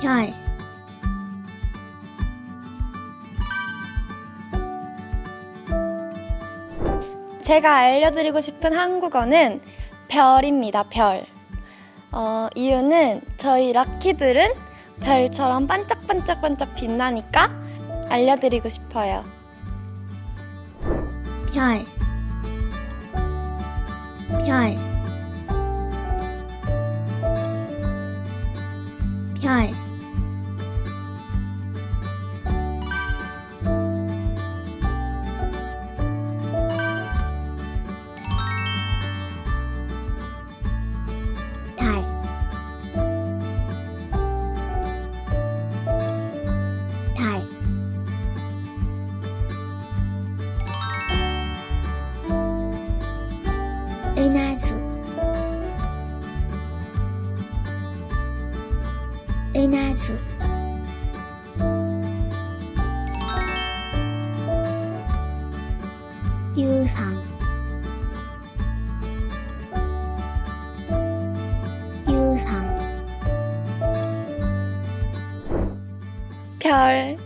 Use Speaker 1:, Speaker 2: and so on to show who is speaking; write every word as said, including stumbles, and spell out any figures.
Speaker 1: 별,
Speaker 2: 제가 알려드리고 싶은 한국어는 별입니다. 별. 어, 이유는 저희 락키들은 별처럼 반짝반짝반짝 빛나니까 알려드리고 싶어요.
Speaker 1: 별, 별, 별, 달, 달, 은하수, 은하수, 유성, 유성,
Speaker 2: 별.